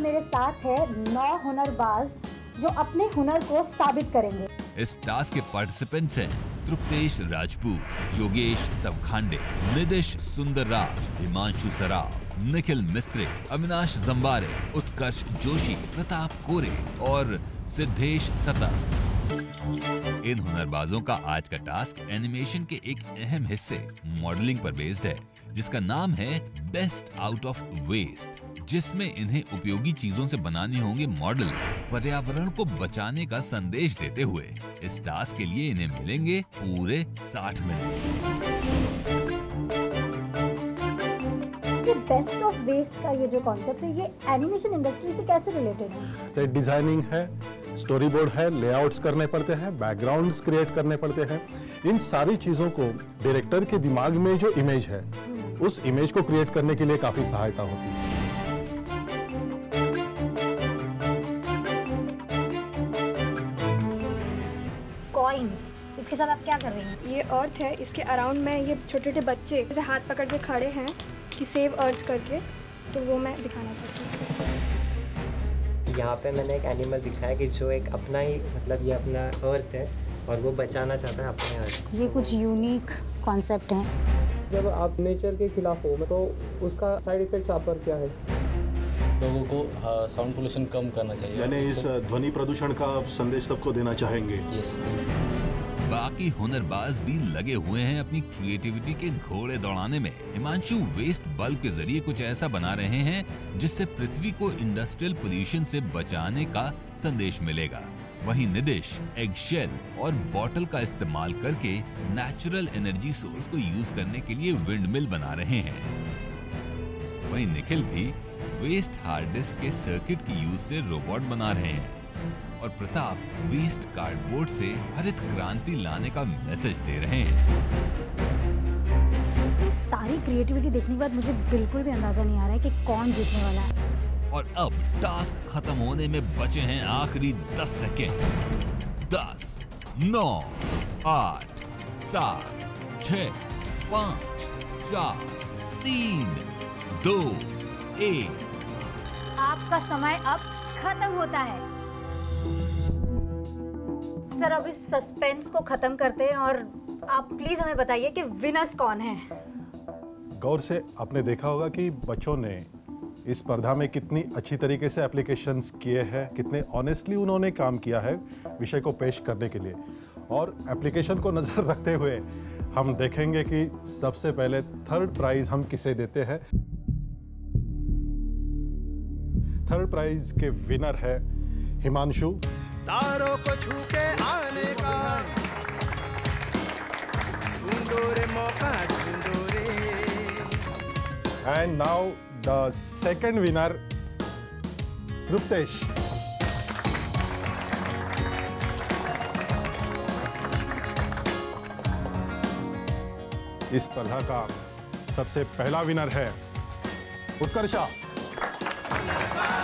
मेरे साथ है 9 हुनरबाज जो अपने हुनर को साबित करेंगे। इस टास्क के पार्टिसिपेंट्स हैं तृप्तेश राजपूत, योगेश सवखांडे, निदिश सुंदरराज, हिमांशु सराफ, निखिल मिस्त्री, अविनाश जंबारे, उत्कर्ष जोशी, प्रताप कोरे और सिद्धेश सतर। इन हुनरबाजों का आज का टास्क एनिमेशन के एक अहम हिस्से मॉडलिंग पर बेस्ड है, जिसका नाम है बेस्ट आउट ऑफ वेस्ट, जिसमें इन्हें उपयोगी चीजों से बनाने होंगे मॉडल, पर्यावरण को बचाने का संदेश देते हुए। इस टास्क के लिए इन्हें मिलेंगे पूरे 60 मिनट। ये बेस्ट ऑफ वेस्ट का ये जो कॉन्सेप्ट है, ये एनिमेशन इंडस्ट्री से कैसे रिलेटेड है? सेट डिजाइनिंग है, स्टोरी बोर्ड है, लेआउट्स करने पड़ते हैं, बैकग्राउंड्स क्रिएट करने पड़ते हैं। इन सारी चीजों को डायरेक्टर के दिमाग में जो इमेज है, उस इमेज को क्रिएट करने के लिए काफी सहायता होती है। कॉइन्स, इसके साथ आप क्या कर रही हैं? ये अर्थ है, इसके अराउंड में ये छोटे छोटे बच्चे जैसे हाथ पकड़ के खड़े हैं कि सेव अर्थ करके, तो वो मैं दिखाना चाहती हूँ। यहाँ पे मैंने एक एनिमल दिखाया कि जो एक अपना ही मतलब ये अपना अर्थ है और वो बचाना चाहता है अपने अर्थ। ये कुछ यूनिक कॉन्सेप्ट हैं। जब आप नेचर के खिलाफ हो तो उसका साइड इफेक्ट्स आप पर क्या है? लोगों को साउंड पोल्यूशन कम करना चाहिए, यानी इस ध्वनि प्रदूषण का संदेश सबको देना चाहेंगे। यस। बाकी हुनरबाज भी लगे हुए हैं अपनी क्रिएटिविटी के घोड़े दौड़ाने में। हिमांशु वेस्ट बल्ब के जरिए कुछ ऐसा बना रहे हैं जिससे पृथ्वी को इंडस्ट्रियल पोल्यूशन से बचाने का संदेश मिलेगा। वहीं निदिश एग शेल और बॉटल का इस्तेमाल करके नेचुरल एनर्जी सोर्स को यूज करने के लिए विंड मिल बना रहे हैं। वहीं निखिल भी वेस्ट हार्ड डिस्क के सर्किट की यूज से रोबोट बना रहे हैं और प्रताप वेस्ट कार्डबोर्ड से हरित क्रांति लाने का मैसेज दे रहे हैं। सारी क्रिएटिविटी देखने के बाद मुझे बिल्कुल भी अंदाजा नहीं आ रहा है कि कौन जीतने वाला है। और अब टास्क खत्म होने में बचे हैं आखिरी 10 सेकेंड। 10, 9, 8, 7, 6, 5, 4, 3, 2, 1। आपका समय अब खत्म होता है। सर, अब इस सस्पेंस को खत्म करते हैं और आप प्लीज हमें बताइए कि विनर्स कौन है। गौर से आपने देखा होगा कि बच्चों ने इस स्पर्धा में कितनी अच्छी तरीके से एप्लीकेशंस किए हैं, कितने ऑनेस्टली उन्होंने काम किया है विषय को पेश करने के लिए। और एप्लीकेशन को नजर रखते हुए हम देखेंगे कि सबसे पहले थर्ड प्राइज हम किसे देते हैं। थर्ड प्राइज के विनर है हिमांशु। तारों को छू के आने का ढूंढो रे मौका ढूंढो रे। And now the second winner Triptesh. इस स्पर्धा का सबसे पहला विनर है उत्कर्षा।